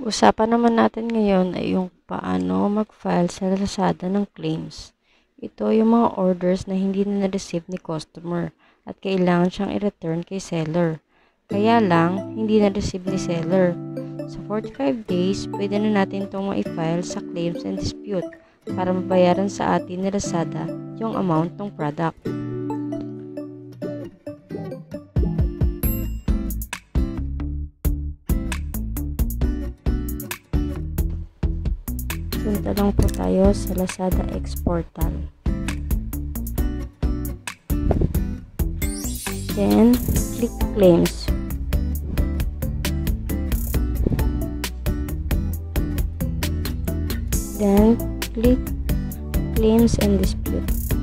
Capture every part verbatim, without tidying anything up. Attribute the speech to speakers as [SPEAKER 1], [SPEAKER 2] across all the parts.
[SPEAKER 1] Pag-usapan naman natin ngayon ay yung paano mag-file sa Lazada ng claims. Ito yung mga orders na hindi na na-receive ni customer at kailangan siyang i-return kay seller. Kaya lang, hindi na-receive ni seller. Sa forty-five days, pwede na natin itong ma-file sa claims and dispute para mabayaran sa atin ni Lazada yung amount ng product. Punta lang po tayo sa Lazada X Portal. Then, click Claims. Then, click Claims and Dispute.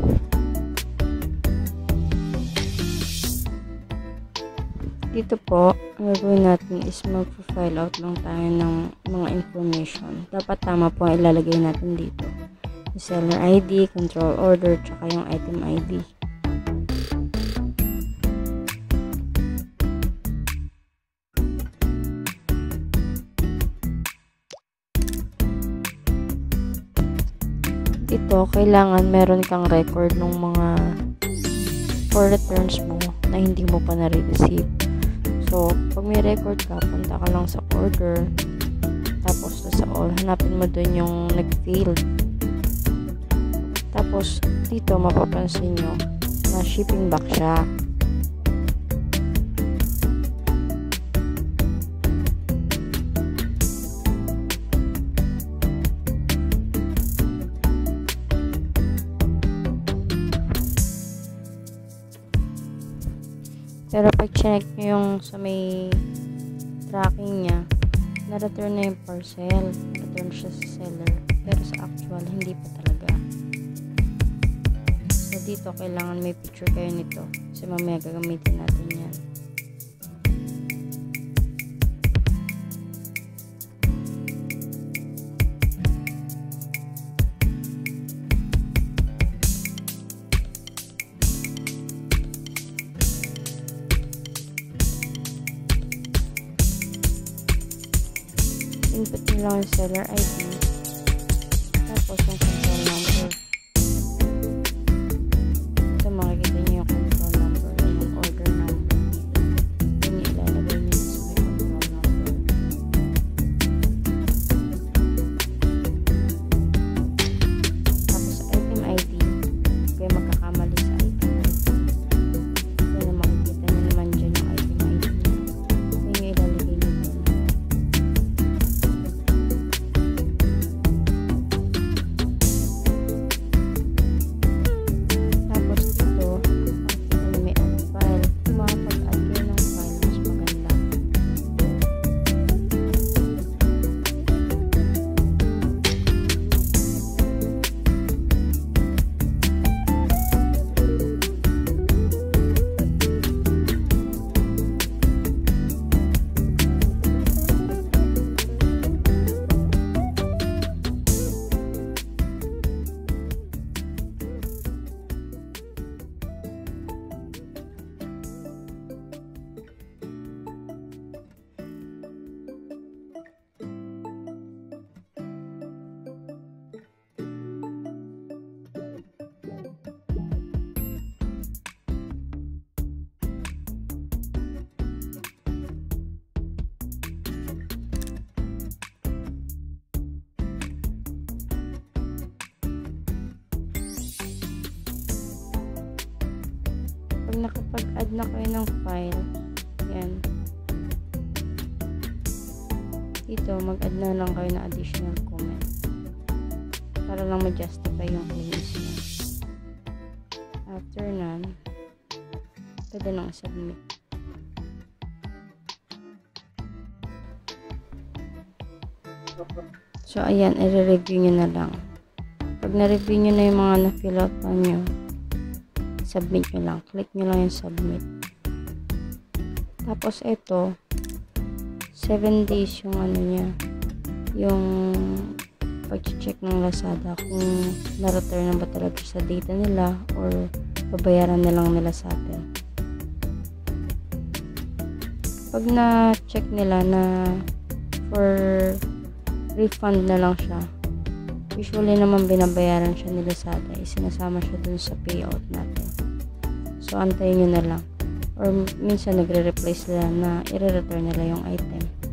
[SPEAKER 1] Dito po, ang gagawin natin is mag-file out lang tayo ng mga information. Dapat tama po ang ilalagay natin dito. Yung seller I D, control order, tsaka yung item I D. Dito, kailangan meron kang record ng mga for returns mo na hindi mo pa na-receive. So, pag may record ka, punta ka lang sa order, tapos sa all, hanapin mo dun yung nag-failed. Tapos, dito mapapansin nyo na shipping back siya. Pero pag check nyo yung sa may tracking niya, na-return na yung parcel. Return siya sa seller. Pero sa actual, hindi pa talaga. So, dito, kailangan may picture kayo nito. Kasi mamaya gagamitin natin yan. Input nyo lang yung seller I D, tapos yung control number. Ito, makikita nyo yung control number, yung order number. Yun yung ilalagay nyo sa may control number. Tapos item I D, kaya magkakamali sa item I D. Yan ang makikita nyo naman dyan yung item I D. Yun yung ilalagay nyo. Pag nakapag-add na kayo ng file, yan. Dito, mag-add na lang kayo ng additional comment. Para lang ma-justify yung claims nyo. After nun, pwede nang submit. So, ayan, i-review nyo na lang. Pag na-review nyo na yung mga na-fill out pa nyo, submit nyo lang. Click nyo lang yung submit. Tapos ito, seven days yung ano niya, yung pag-check ng Lazada kung na-return na ba talaga sa data nila or babayaran na lang nila sa atin. Pag na-check nila na for refund na lang siya. Usually naman binabayaran siya ni Lazada, isinasama siya dun sa payout natin. So, antayin nyo na lang. Or minsan nagre-reply sila na i-return nila yung item.